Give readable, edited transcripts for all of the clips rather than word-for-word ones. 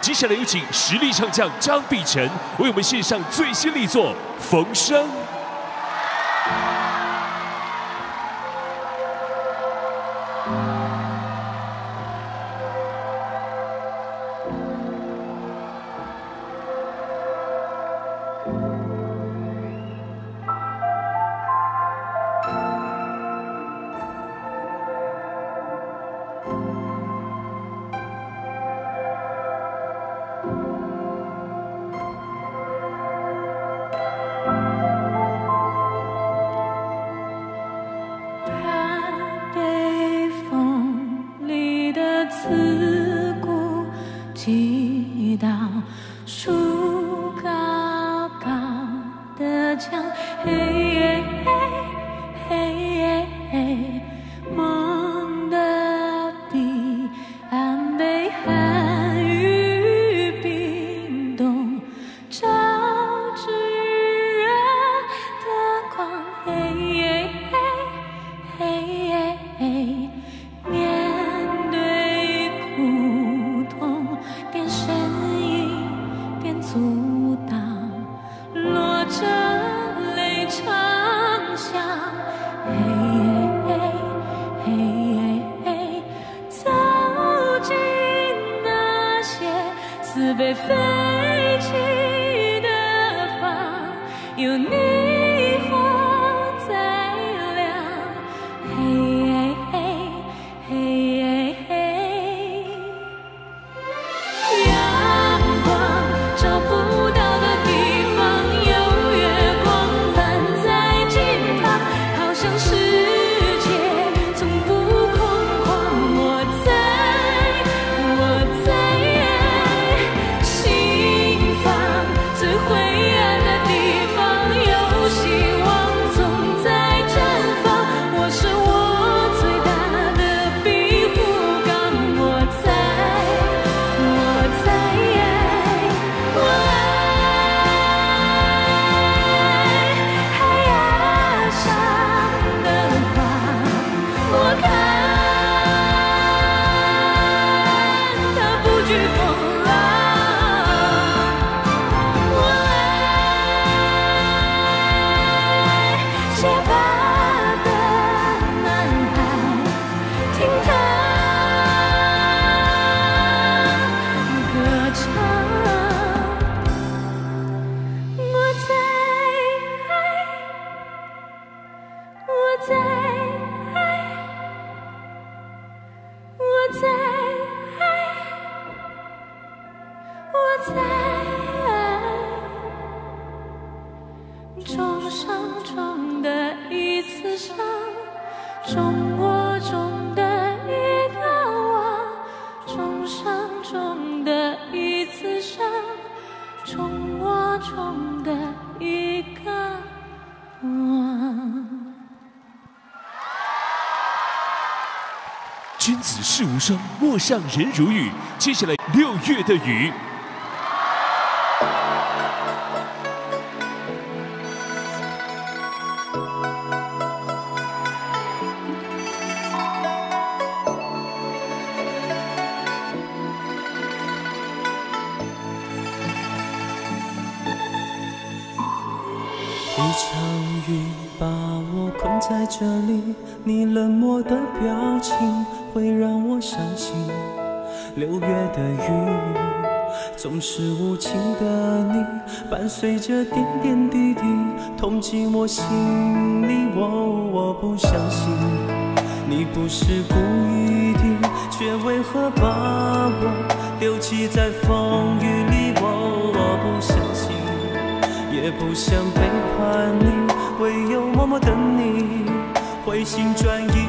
接下来有请实力唱将张碧晨为我们献上最新力作《逢生》。 祈祷树高高的墙，嘿嘿嘿，梦的彼岸被寒雨冰冻，照炙热的光，嘿嘿，面对苦痛，边呻吟边阻挡，落着泪长响，嘿，走进那些似被废弃的房，有霓虹在亮，阳光照不到的地方，有月光伴在近旁，好像世界从不空旷。我在心房最灰暗的地方，有希望总在绽放。我是我最大的庇护港，我在海崖上的花，我看它不惧风浪，我爱结巴的男孩，听他歌唱。我在爱，重伤中的一次伤，重我中的一个我，重伤中的一次伤，重我中的一个我。 君子事无声，陌上人如玉。接下来6月的雨。 一场雨把我困在这里，你冷漠的表情会让我伤心。6月的雨总是无情的你，伴随着点点滴滴，痛进我心里。我不相信你不是故意的，却为何把我丢弃在风雨里。我不相信，也不想背叛你，唯有默默等你回心转意。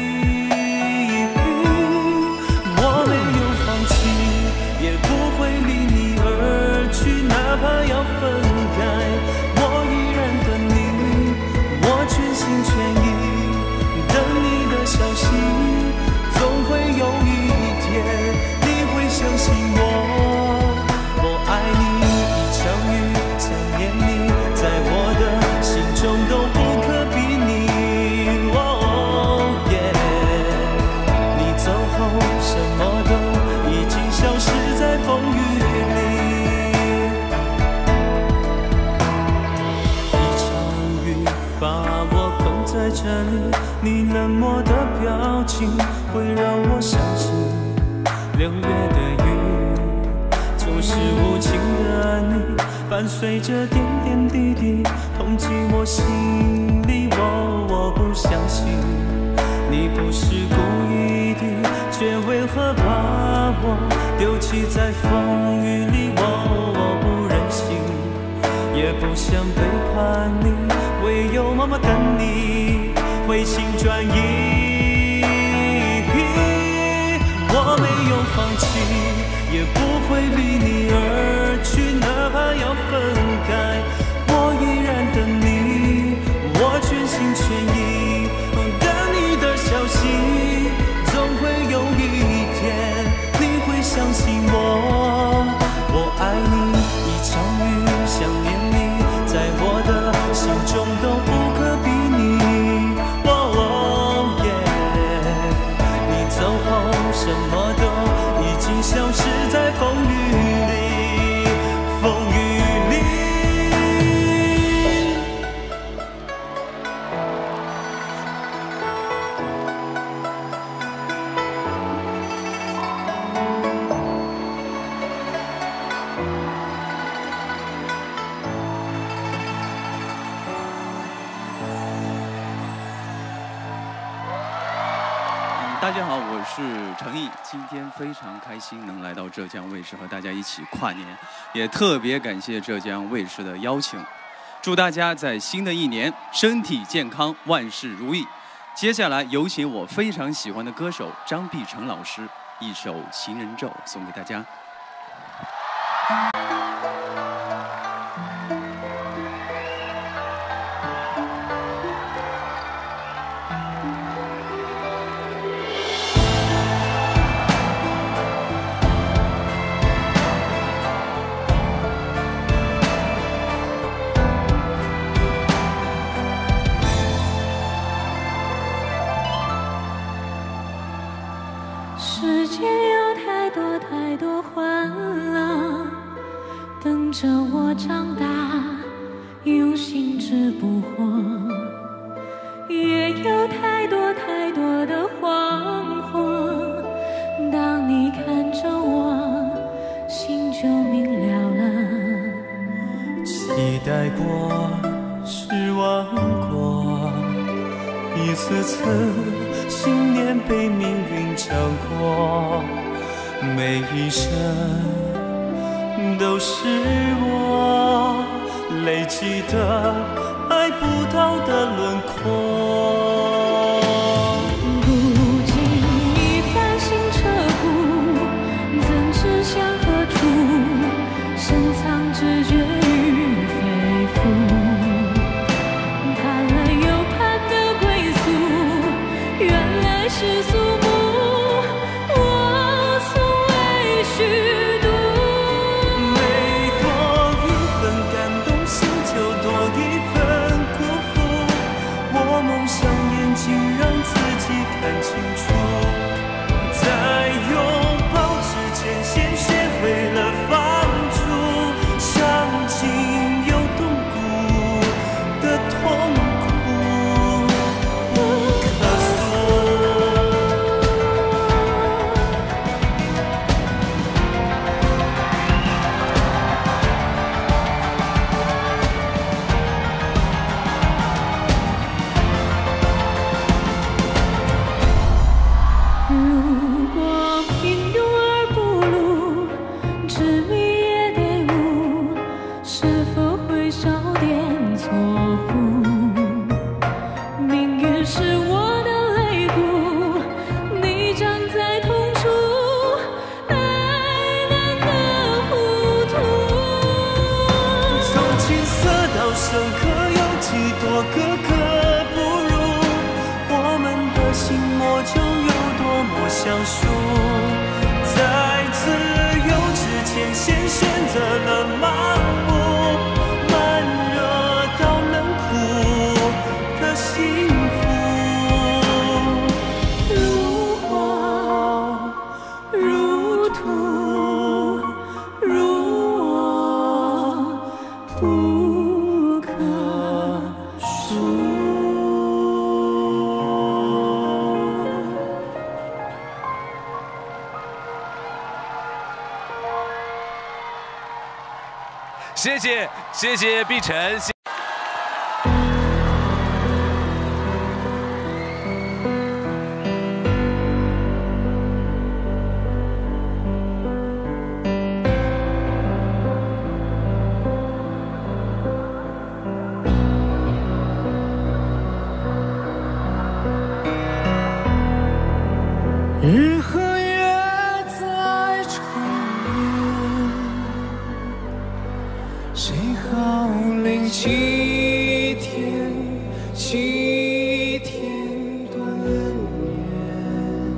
我没有放弃，也不会离你而去，哪怕要分开，我依然等你，我全心全意等你的消息。总会有一天你会相信我爱你。一场雨想念你，在我的心中都不可比拟。 这里，你冷漠的表情会让我相信6月的雨就是无情的安妮，伴随着点点滴滴痛击我心里。我不相信你不是故意的，却为何把我丢弃在风雨里？我不忍心，也不想背叛你，唯有默默等你回心转意。我没有放弃，也不会离你而去，哪怕要分开，我依然等你，我全心全意等你的消息。总会有一天你会相信我爱你一场雨，想念你，在我的心中都不可比拟。你走后什么都已经消失在风雨里，风雨里。 大家好，我是程毅，今天非常开心能来到浙江卫视和大家一起跨年，也特别感谢浙江卫视的邀请。祝大家在新的一年身体健康，万事如意。接下来有请我非常喜欢的歌手张碧晨老师一首《情人咒》送给大家。 世界有太多太多欢乐，等着我长大，用心只不惑。也有太多太多的惶惑，当你看着我，心就明了了。 期待过，失望过，一次次信念被命运掌过，每一声都是我累积的爱不到的轮廓。 不经一番行车苦，怎知向何处？深藏直觉与肺腑，盼了又盼的归宿，原来是宿命。我从未虚度， 每多一份感动，心就多一份辜负。我蒙上眼睛，让自己看清楚，在拥抱之前，先学会了放逐，伤尽又动骨的痛苦不可诉。 如果平庸而不露，执迷也得悟，是否会少点错付？命运是我的肋骨，你长在痛处，爱难得糊涂。 从青涩到深刻，有几多个格不入？我们的心魔就有多么相熟。在自由之前，先选择了盲目，慢热到冷酷的幸福。 如火如土，如我不可数。 谢谢碧晨。 日和月在重叠，谁号令7天7天断念，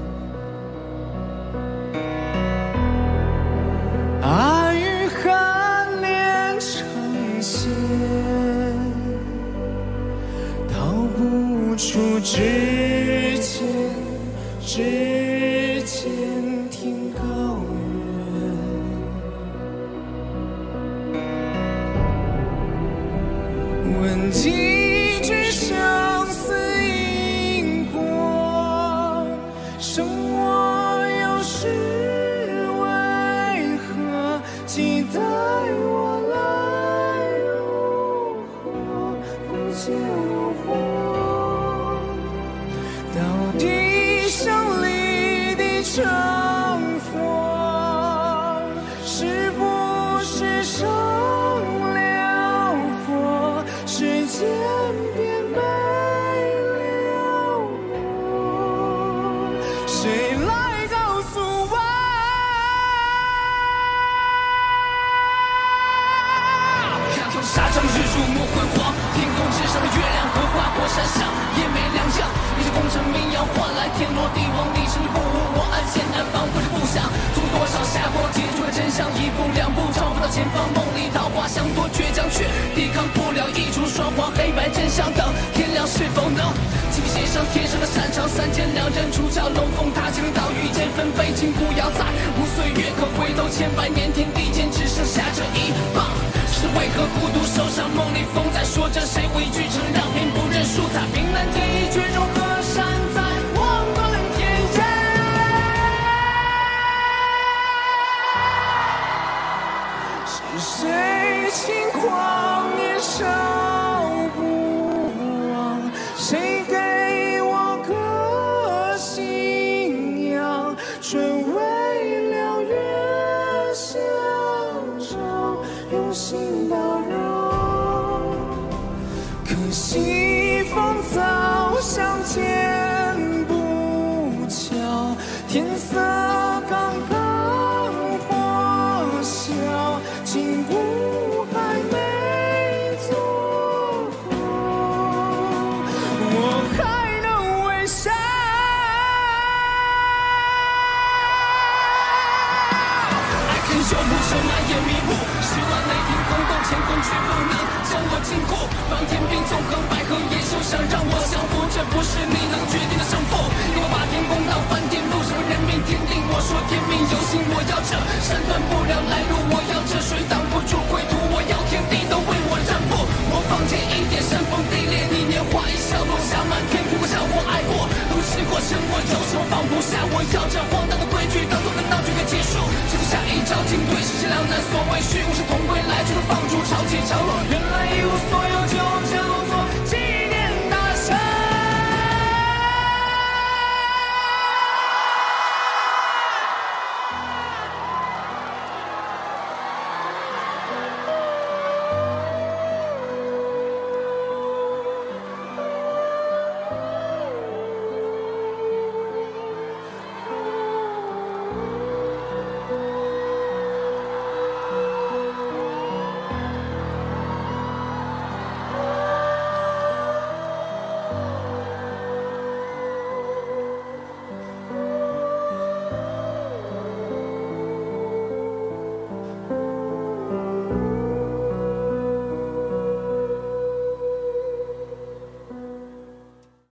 爱与恨连成线，逃不出指尖天高远，问几句相思因果，生我有时为何期待我来如何不见我活，到底想离地成佛，是不是成了佛？时间便没了我，谁来告诉我？ 看透沙场日出莫辉煌，天空之上的月亮和划过山上也没两样。一些功成名扬换来天罗地网，你胜利不武，我安闲安放，我是不想做多少瞎活，接触了真相，一步两步找不到前方，梦里桃花香多倔强，却抵抗不了一出双簧，黑白真相等天亮是否能亲笔写上天上的擅长，三剑两刃出鞘，龙凤踏青岛屿间分北京不要在无岁月可回头，千百年天地间只剩下这一棒，是为何孤独受伤？梦里风在说着谁畏惧成让偏不认输，在冰蓝天意绝中河山在望断天涯， 是谁轻狂年少不忘？谁给我个信仰？却为了月相照，用心打扰。可惜风早相见不巧，天色刚刚破晓，情故还没做好，我还能微笑。 爱恨修不成满眼迷雾，10万雷霆轰动乾坤，却不能将我禁锢。望天兵纵横，百合野兽想让我降服，这不是你能决定的胜负。给我把天公当饭店，路上人命天定，我说天命有心，我要这斩断不了来路，我要这水挡不住归途，我要天地都为我让步。我放剑一点，煽风地裂，你年华一笑落下满天，哭过笑过爱过，都试过沉默，有什么放不下？我要这荒诞的规矩当作个闹剧给结束，只留下一招进退，世事两难，所谓虚无是同归来去，放逐潮起潮落， 原来一无所有。